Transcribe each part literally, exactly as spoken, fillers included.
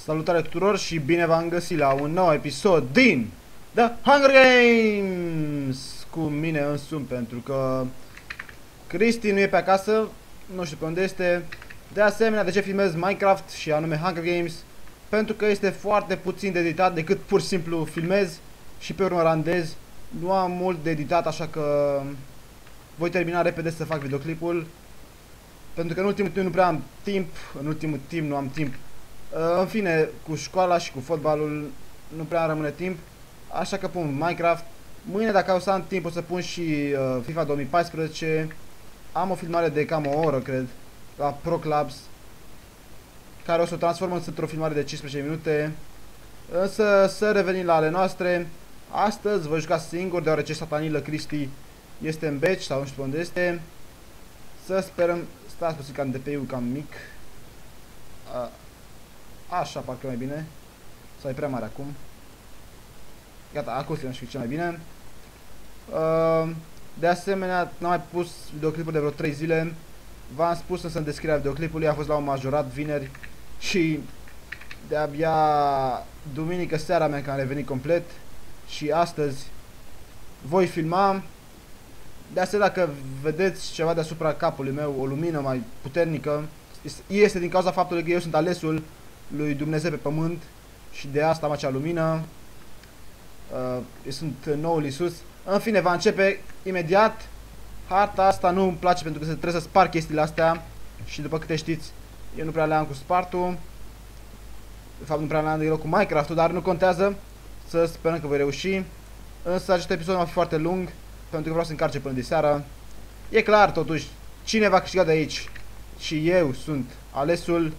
Salutare tuturor și bine v-am găsit la un nou episod din The Hunger Games cu mine însumi, pentru că Cristi nu e pe acasă, nu știu pe unde este. De asemenea, de ce filmez Minecraft și anume Hunger Games? Pentru că este foarte puțin de editat, decât pur și simplu filmez și pe urmă randez. Nu am mult de editat, așa că voi termina repede să fac videoclipul, pentru că în ultimul timp nu prea am timp, în ultimul timp nu am timp. În fine, cu școala și cu fotbalul nu prea rămâne timp, așa că pun Minecraft. Mâine, dacă o să am timp, o să pun și uh, FIFA două mii paisprezece. Am o filmare de cam o oră, cred, la Pro Clubs, care o să o transformă într-o filmare de cincisprezece minute. Însă să revenim la ale noastre. Astăzi voi juca singur, deoarece satanilă Cristi este în beci sau nu știu unde este. Să sperăm. Stați puțin, că am D P I-ul cam mic. A, așa, parcă mai bine. Sau e prea mare acum. Gata, acum să știu ce mai bine. Uh, de asemenea, n-am mai pus videoclipul de vreo trei zile. V-am spus însă în descrierea videoclipului, a fost la un majorat vineri și de-abia duminică seara mea că am revenit complet. Și astăzi voi filma. De asemenea, dacă vedeți ceva deasupra capului meu, o lumină mai puternică, este din cauza faptului că eu sunt alesul lui Dumnezeu pe pământ și de asta am acea lumină. Uh, eu sunt noul Iisus. În fine, va începe imediat. Harta asta nu îmi place pentru că trebuie să spar chestiile astea și după câte știți, eu nu prea le am cu spartul. De fapt, nu prea le am deloc cu Minecraft-ul, dar nu contează. Să sperăm că voi reuși. Însă acest episod va fi foarte lung, pentru că vreau să încarce până de seară. E clar totuși cine va câștiga de aici. Și eu sunt alesul.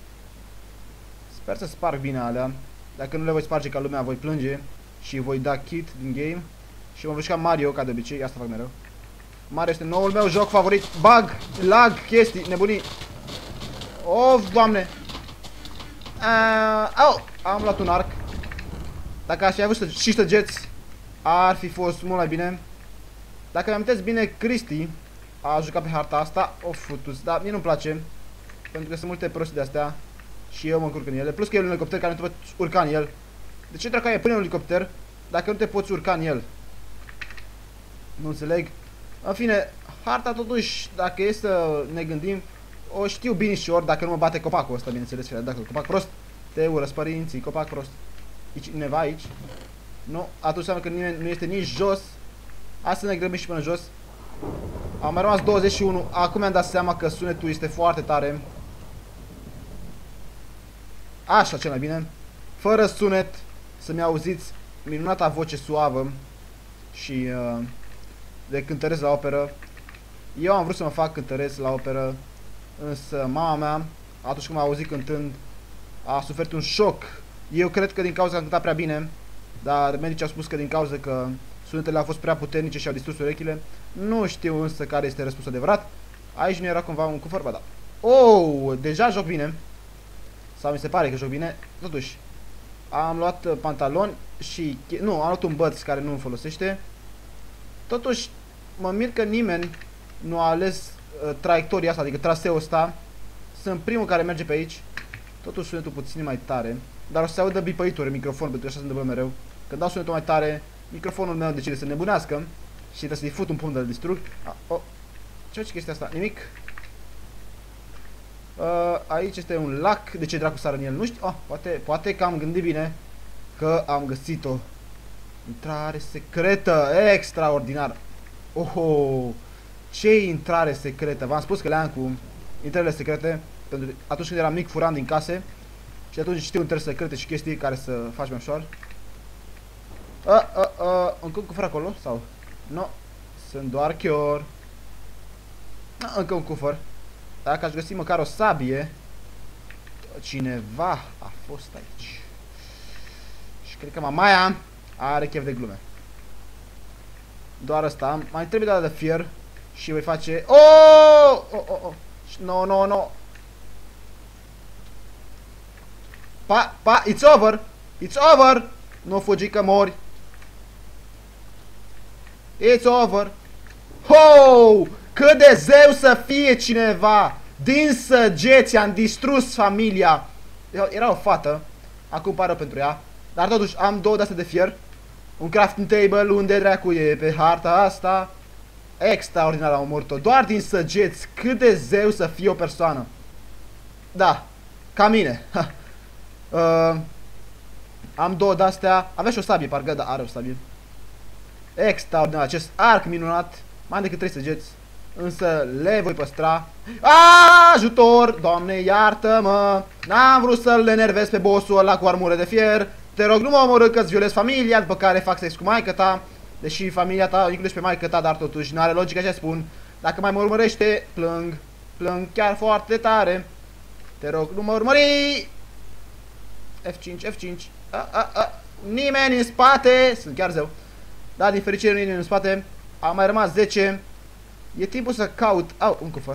Sper să sparg bine alea. Dacă nu le voi sparge ca lumea, voi plânge și voi da kit din game. Și mă voi juca Mario, ca de obicei, asta fac mereu. Mario este noul meu joc favorit. Bug, lag, chestii, nebunii. Of, doamne. Uh, au, am luat un arc. Dacă aș fi avut și săgeți, ar fi fost mult mai bine. Dacă mi-amintesc bine, Cristi a jucat pe harta asta. O futus, dar mie nu-mi place, pentru că sunt multe prostii de astea și eu mă încurc în ele. Plus că e un elicopter care nu te poți urca în el. De ce dracu e până un elicopter dacă nu te poți urca în el? Nu înțeleg. În fine, harta totuși, dacă e să ne gândim, o știu binișor, dacă nu mă bate copacul ăsta, bineînțeles. Dacă copac prost, te urăsc părinții, copac prost. E cineva aici? Nu, atunci înseamnă că nimeni nu este nici jos. Hai să ne grăbim și până jos. Am mai rămas douăzeci și unu. Acum mi-am dat seama că sunetul este foarte tare. Așa, cel mai bine. Fără sunet, să-mi auziți minunata voce suavă și uh, de cântăresc la operă. Eu am vrut să mă fac cântăresc la operă, însă mama mea, atunci când m-a auzit cântând, a suferit un șoc. Eu cred că din cauza că am cântat prea bine, dar medicii au spus că din cauza că sunetele au fost prea puternice și au distrus urechile. Nu știu însă care este răspunsul adevărat. Aici nu era cumva un cufăr, ba da. Oh, deja joc bine. Sau mi se pare că joc bine. Totuși, am luat pantaloni și... Nu, am luat un băț care nu îmi folosește. Totuși, mă mir că nimeni nu a ales uh, traiectoria asta, adică traseul ăsta. Sunt primul care merge pe aici. Totuși sunetul puțin mai tare. Dar o să se audă bipăituri în microfon, pentru că așa se întâmplă mereu. Când dau sunetul mai tare, microfonul meu decide să nebunească și trebuie să-i fut un punct de distrug. Ah, oh. Ce face chestia asta? Nimic. Uh, aici este un lac. De ce dracu sară în el? Nu știu. Oh, poate, poate că am gândit bine că am găsit-o. Intrare secretă. Extraordinar. Oh, ce intrare secretă. V-am spus că le am cu intrările secrete. Pentru că atunci când eram mic furam din case. Și atunci știu intrări secrete și chestii care să faci mai ușor. Uh, uh, uh, încă un cufăr acolo? Sau? Nu. Sunt doar chior. Uh, încă un cufăr. Dacă aș găsi măcar o sabie. Cineva a fost aici. Și cred că mamaia are chef de glume. Doar asta. Mai trebuie data de fier. Și voi face... Oh! Oh, oh, oh. No, no, no. Pa, pa, it's over. It's over. Nu fugi că mori. It's over. Ho! Cât de zeu să fie cineva! Din săgeți am distrus familia. Era o fată Acum pară pentru ea. Dar totuși am două de-astea de fier. Un crafting table unde dracu e pe harta asta. Extraordinar am omorât-o. Doar din săgeți. Cât de zeu să fie o persoană. Da. Ca mine. uh, am două de-astea. Avea și o sabie, parcă, da, are o sabie. Extraordinar. Acest arc minunat. Mai am decât trei săgeți. Însă le voi păstra. Aaaa, ajutor! Doamne, iartă-mă! N-am vrut să-l enervez pe bossul ăla cu armură de fier. Te rog, nu mă omorâ că-ți violez familia, după care fac sex cu maică ta. Deși familia ta include pe maică ta, dar totuși n-are logică ce spun. Dacă mai mă urmărește, plâng. Plâng chiar foarte tare. Te rog, nu mă urmări! F cinci, F cinci. A, a, a. Nimeni în spate! Sunt chiar zeu. Da, din fericire nimeni în spate. Au mai rămas zece. E timpul să caut... Au, un cufăr.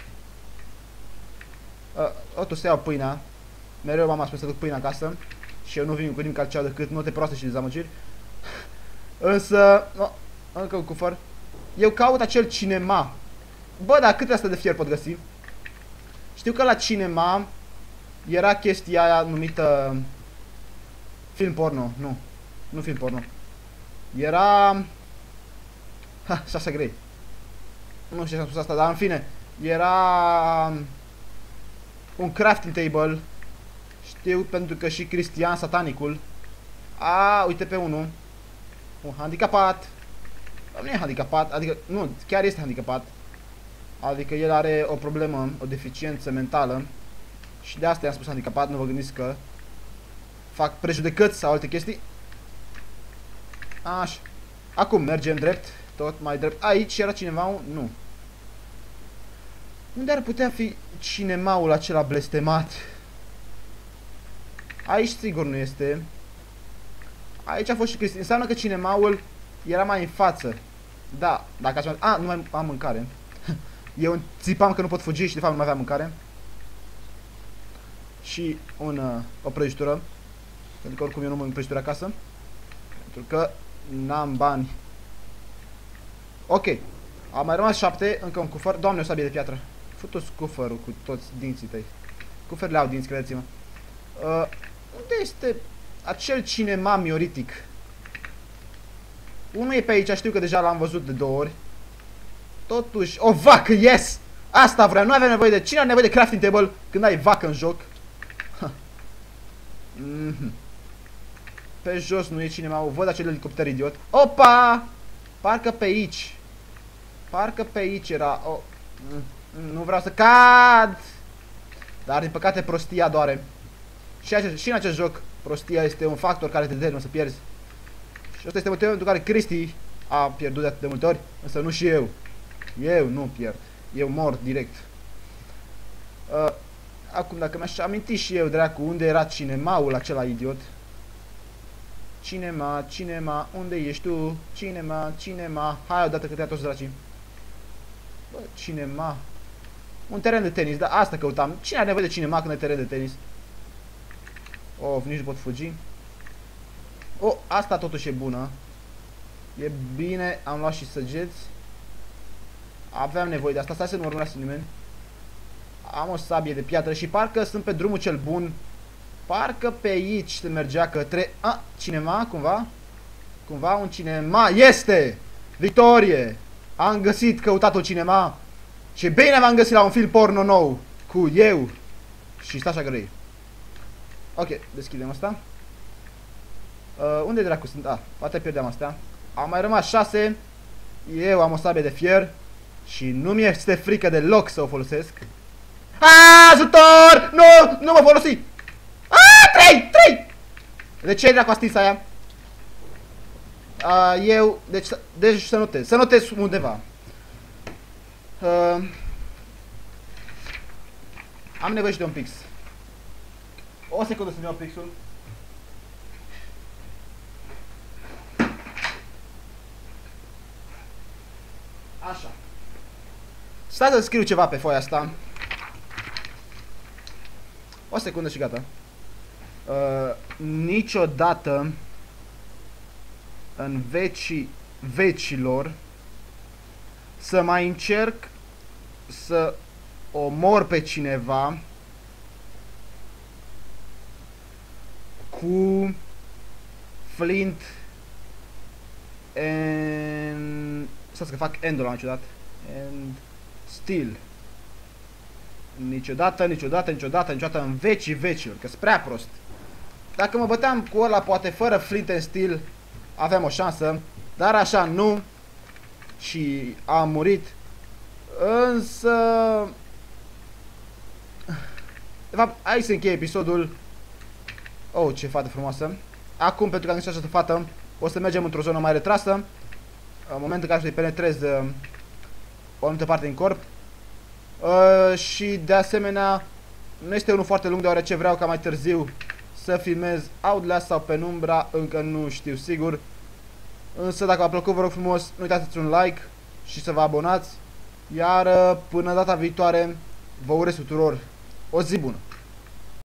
Uh, o, să iau pâinea. Mereu mama spune să duc pâinea acasă. Și eu nu vin cu nimic altceva decât note proaste și dezamăgiri. Însă... No, încă un cufăr. Eu caut acel cinema. Bă, dar câte astea de fier pot găsi? Știu că la cinema era chestia aia numită... Film porno. Nu. Nu film porno. Era... Ha, Sasha Grey. Nu știu ce am spus asta, dar în fine. Era... un crafting table. Știu pentru că și Cristian Satanicul. A, uite pe unul. Un handicapat. Nu e handicapat, adică, nu, chiar este handicapat. Adică el are o problemă, o deficiență mentală. Și de asta i-am spus handicapat, nu vă gândiți că fac prejudecăți sau alte chestii. Așa. Acum mergem drept, tot mai drept. Aici era cineva, nu. Unde ar putea fi cinemaul acela blestemat? Aici sigur nu este. Aici a fost și Cristi. Înseamnă că cinemaul era mai în față. Da, dacă așa... A, nu mai am mâncare. Eu țipam că nu pot fugi și de fapt nu mai aveam mâncare. Și un, uh, o prăjitură. Pentru că oricum eu nu mănânc prăjitură acasă. Pentru că n-am bani. Ok. Au mai rămas șapte, încă un cufăr. Doamne, o sabie de piatră. Fă-tu cufărul cu toți dinții tăi. Cuferele au dinți, credeți-mă. Uh, unde este acel cinema mioritic? Unul e pe aici, știu că deja l-am văzut de două ori. Totuși, o vacă, yes! Asta vreau, nu avem nevoie de... Cine are nevoie de crafting table când ai vacă în joc? Mm -hmm. Pe jos nu e cinema, văd acel elicopter idiot. Opa! Parcă pe aici. Parcă pe aici era... Oh. Nu vreau să cad! Dar din păcate prostia doare. Și, acest, și în acest joc prostia este un factor care te determină să pierzi. Și ăsta este motivul pentru care Cristi a pierdut de atât de multe ori. Însă nu și eu. Eu nu pierd. Eu mor direct. uh, Acum dacă mi-aș aminti și eu, dracu, unde era cinemaul acela idiot. Cinema, cinema, unde ești tu? Cinema, cinema. Hai odată că te-a toți dracii. Bă, cinema. Un teren de tenis, da, asta căutam. Cine are nevoie de cinema când ai teren de tenis? Of, nici nu pot fugi. Oh, asta totuși e bună. E bine, am luat și săgeți. Aveam nevoie de asta, stai să nu urmărească nimeni. Am o sabie de piatră și parcă sunt pe drumul cel bun. Parcă pe aici se mergea către... A, cinema, cumva? Cumva un cinema, este! Victorie! Am găsit căutatul cinema. Și bine v-am găsit la un film porno nou. Cu eu și Sasha Grey. Ok, deschidem asta. Uh, unde dracu sunt? Ah, poate pierdeam astea. Au mai rămas șase. Eu am o sabie de fier. Și nu mi este frică deloc să o folosesc. Aaaa, ajutor! Nu, nu mă folosi! Aaaa, trei, trei! De ce dracu a stins aia? Uh, eu, deci, deci să notez. Să notez undeva. Uh, am nevoie și de un pix. O secundă să-mi iau pixul. Așa. Stai să scriu ceva pe foaia asta. O secundă și gata. Uh, niciodată în vecii vecilor să mai încerc să omor pe cineva cu flint and... Să că fac end-ul la niciodată. And steel. Niciodată, niciodată, niciodată, niciodată în vecii vecilor, că sunt prea prost. Dacă mă băteam cu ăla, poate fără flint and steel, aveam o șansă, dar așa nu. Și am murit. Însă... De fapt, aici se încheie episodul. Oh, ce fată frumoasă. Acum, pentru că am găsit această fată, o să mergem într-o zonă mai retrasă, în momentul în care să-i penetrez uh, o anumită parte din corp. Uh, și de asemenea, nu este unul foarte lung, deoarece vreau ca mai târziu să filmez Outlast sau Penumbra, încă nu știu sigur. Însă dacă v-a plăcut, vă rog frumos, nu uitați un like și să vă abonați. Iar uh, până data viitoare, vă urez tuturor o zi bună.